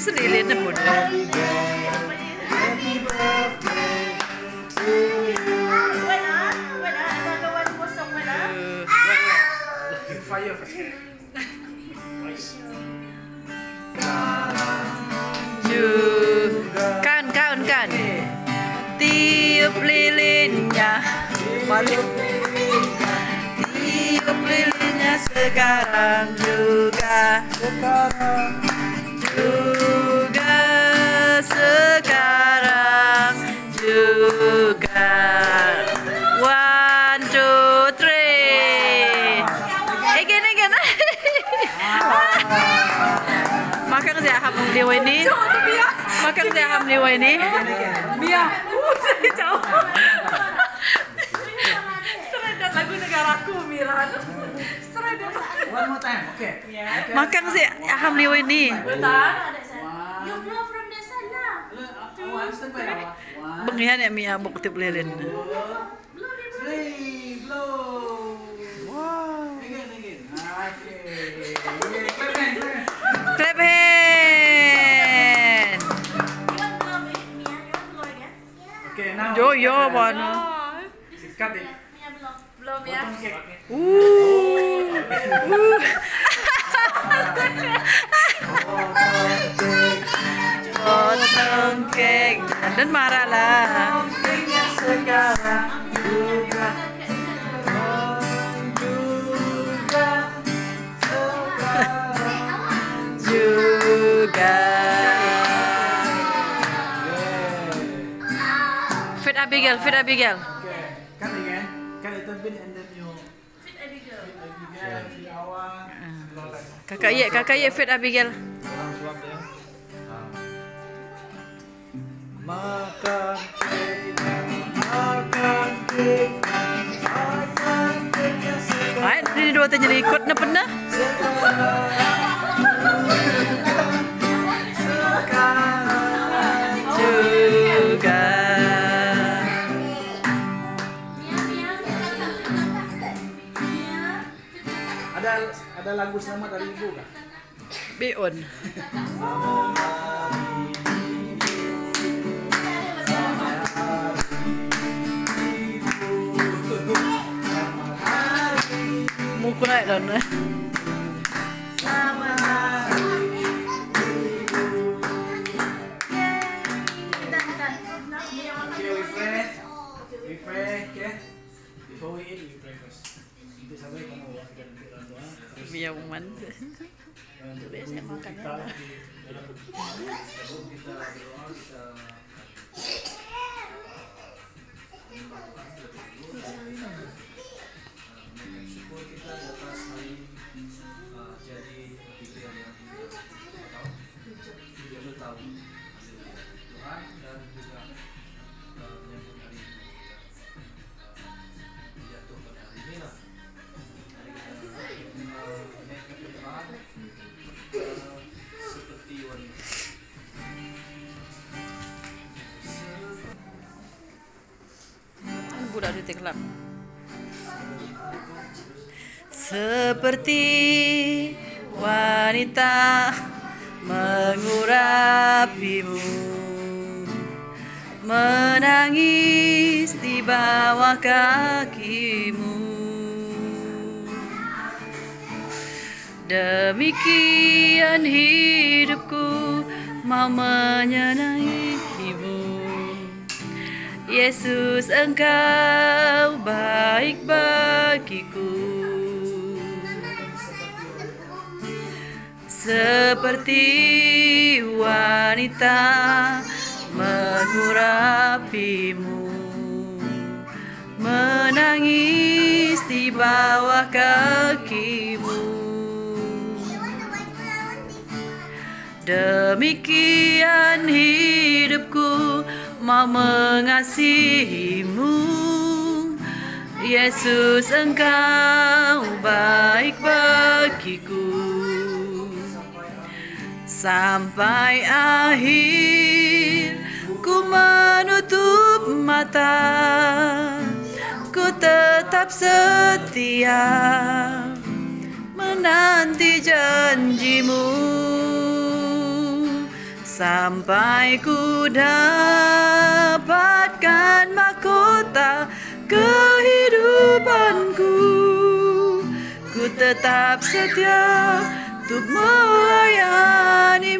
Sedih lihat pun. Kan tiup lilinnya, tiup lilinnya sekarang juga sekarang juga. 1, 2, 3. Again. Makan saya hamil di ini. Makan saya hamil di ini. Mia. Jauh. Seredan lagu negaraku, Miran. Seredan. One more time, okay. Makan sih hamil ini. You blow from the sun lah. Bengihan ya Mia bukti lilin. 3, blow. Wow. Again. Okay. Clap hand. Okay, now. Yo bono. Cut it. Belum ya. Potong cake. Potong cake dan marahlah. Sekarang Juga. Fit Abigail. Okay, cut again. Cut a little bit and then you Fit Abigail. di awal. Kakak ye Fit Abigail. Makan cake sekarang. Ay, ini dua tanya ikut na pernah. Juga. Ada lagu selamat dari ibu kah? Beon. Muka naik dan. Okay, we pray, okay? Before we eat, we pray first. Nanti sampai kamu wakilkan orang tua. Mia uman. Biasanya makan. Sebelum kita berdoa, kita melakukan lebih dulu menaikkan syukur kita di atas hari jadi pikiran yang kita tahu Tuhan dan juga menyambut hari ini kita jatuh pada hari ini lah. Hari kita menaikkan Tuhan seperti wanita. Budak di teklak. Seperti wanita mengurapimu, menangis di bawah kakimu. Demikian hidupku mau menyenangimu. Yesus, Engkau baik bagiku. Seperti wanita mengurapimu, menangis di bawah kakimu. Demikian hidupku mau mengasihimu. Yesus, Engkau baik bagiku. Sampai akhir ku menutup mata, ku tetap setia menanti janjimu. sampai ku dapatkan mahkota kehidupanku. Ku tetap setia untuk melayani